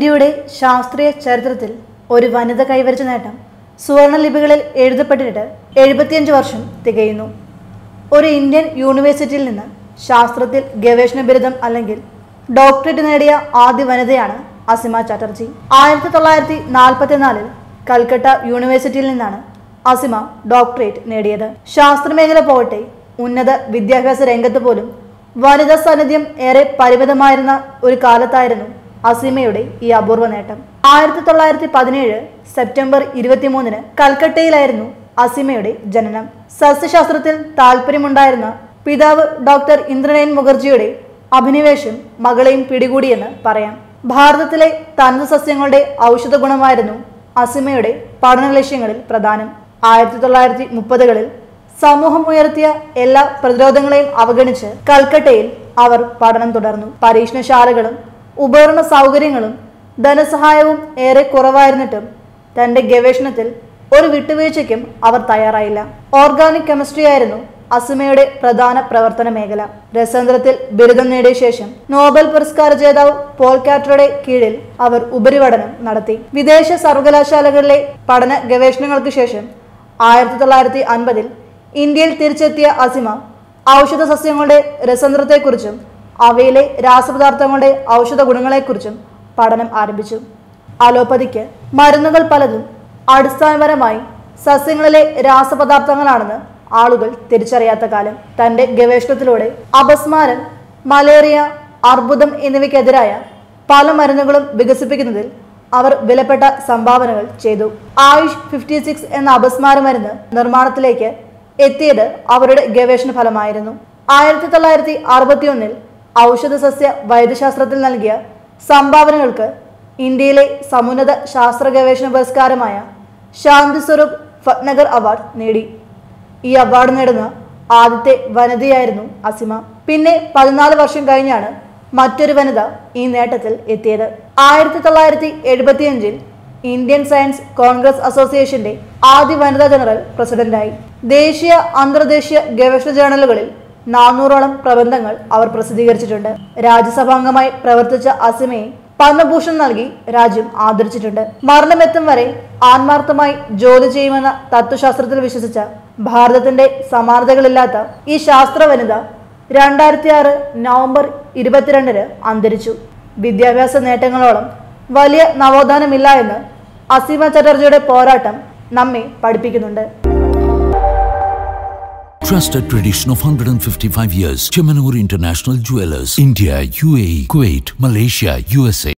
ഇന്ത്യയുടെ ശാസ്ത്രീയ ചരിത്രത്തിൽ ഒരു വനിത കൈവരിച്ച നേട്ടം സുവർണ ലിപികളിൽ എഴുതപ്പെട്ടിട്ട് 75 വർഷം തികയുന്നു. ഒരു ഇന്ത്യൻ യൂണിവേഴ്സിറ്റിയിൽ നിന്ന് ശാസ്ത്രത്തിൽ ഗവേഷണ ബിരുദം അല്ലെങ്കിൽ ഡോക്ടറേറ്റ് നേടിയ ആദ്യ വനിതയാണ് അസിമ ചാറ്റർജി. 1944 കൽക്കട്ട യൂണിവേഴ്സിറ്റിയിൽ നിന്നാണ് അസിമ ഡോക്ടറേറ്റ് നേടിയത്. ശാസ്ത്രമേഖല പോകട്ടെ, ഉന്നത വിദ്യാഭ്യാസ രംഗത്ത് പോലും വനിതാ സാന്നിധ്യം ഏറെ പരിമിതമായിരുന്ന ഒരു കാലത്തായിരുന്നു അസിമയുടെ ഈ അപൂർവ നേട്ടം. 1917 സെപ്റ്റംബർ 23 കൽക്കട്ടയിലായിരുന്നു അസിമയുടെ ജനനം. സസ്യശാസ്ത്രത്തിൽ താല്പര്യമുണ്ടായിരുന്ന പിതാവ് ഡോക്ടർ ഇന്ദ്രനയൻ മുഖർജിയുടെ അഭിനിവേശം മകളെയും പിടികൂടിയെന്ന് പറയാം. ഭാരതത്തിലെ തനത് സസ്യങ്ങളുടെ ഔഷധ ഗുണമായിരുന്നു അസിമയുടെ പഠന ലക്ഷ്യങ്ങളിൽ പ്രധാനം. 1930കളിൽ സമൂഹം ഉയർത്തിയ എല്ലാ പ്രതിരോധങ്ങളെയും അവഗണിച്ച് കൽക്കട്ടയിൽ അവർ പഠനം തുടർന്നു. പരീക്ഷണശാലകളും ഉപകരണ സൗകര്യങ്ങളും ധനസഹായവും ഏറെ കുറവായിരുന്നിട്ടും തന്റെ ഗവേഷണത്തിൽ ഒരു വിട്ടുവീഴ്ചയ്ക്കും അവർ തയ്യാറായില്ല. ഓർഗാനിക് കെമിസ്ട്രി ആയിരുന്നു അസിമയുടെ പ്രധാന പ്രവർത്തന മേഖല. രസതന്ത്രത്തിൽ ബിരുദം നേടിയ ശേഷം നോബൽ പുരസ്കാര ജേതാവ് പോൾ കാറ്ററുടെ കീഴിൽ അവർ ഉപരിപഠനം നടത്തി. വിദേശ സർവകലാശാലകളിലെ പഠന ഗവേഷണങ്ങൾക്ക് ശേഷം 1950 ഇന്ത്യയിൽ തിരിച്ചെത്തിയ അസിമ ഔഷധ സസ്യങ്ങളുടെ രസതന്ത്രത്തെക്കുറിച്ചും അവയിലെ രാസപദാർത്ഥങ്ങളുടെ ഔഷധ ഗുണങ്ങളെക്കുറിച്ചും പഠനം ആരംഭിച്ചു. അലോപ്പതിക്ക് മരുന്നുകൾ പലതും അടിസ്ഥാനപരമായി സസ്യങ്ങളിലെ രാസപദാർത്ഥങ്ങളാണെന്ന് ആളുകൾ തിരിച്ചറിയാത്ത കാലം. തന്റെ ഗവേഷണത്തിലൂടെ അപസ്മാരം, മലേറിയ, അർബുദം എന്നിവയ്ക്കെതിരായ പല മരുന്നുകളും വികസിപ്പിക്കുന്നതിൽ അവർ വിലപ്പെട്ട സംഭാവനകൾ ചെയ്തു. ആയുഷ് 56 എന്ന അപസ്മാര മരുന്ന് നിർമ്മാണത്തിലേക്ക് എത്തിയത് അവരുടെ ഗവേഷണ ഫലമായിരുന്നു. 1961 ഔഷധ സസ്യ വൈദ്യശാസ്ത്രത്തിൽ നൽകിയ സംഭാവനകൾക്ക് ഇന്ത്യയിലെ സമുന്നത ശാസ്ത്ര ഗവേഷണ പുരസ്കാരമായ ശാന്തി സ്വരൂപ് ഭട്നഗർ അവാർഡ് നേടി. ഈ അവാർഡ് നേടുന്ന ആദ്യത്തെ വനിതയായിരുന്നു അസിമ. പിന്നെ 14 വർഷം കഴിഞ്ഞാണ് മറ്റൊരു വനിത ഈ നേട്ടത്തിൽ എത്തിയത്. 1975 ഇന്ത്യൻ സയൻസ് കോൺഗ്രസ് അസോസിയേഷന്റെ ആദ്യ വനിതാ ജനറൽ പ്രസിഡന്റായി. ദേശീയ അന്തർദേശീയ ഗവേഷണ ജേർണലുകളിൽ 400ഓളം പ്രബന്ധങ്ങൾ അവർ പ്രസിദ്ധീകരിച്ചിട്ടുണ്ട്. രാജ്യസഭാംഗമായി പ്രവർത്തിച്ച അസിമയെ പത്മഭൂഷൺ നൽകി രാജ്യം ആദരിച്ചിട്ടുണ്ട്. മരണമെത്തും വരെ ആത്മാർത്ഥമായി ജോലി ചെയ്യുമെന്ന തത്വശാസ്ത്രത്തിൽ വിശ്വസിച്ച ഭാരതത്തിന്റെ സമാനതകളില്ലാത്ത ഈ ശാസ്ത്ര വനിത 2006 നവംബർ 22 അന്തരിച്ചു. വിദ്യാഭ്യാസ നേട്ടങ്ങളോളം വലിയ നവോത്ഥാനമില്ല എന്ന് അസിമ ചാറ്റർജിയുടെ പോരാട്ടം നമ്മെ പഠിപ്പിക്കുന്നുണ്ട്. Trusted tradition of 155 years. Chemanur International Jewelers. India, UAE, Kuwait, Malaysia, USA.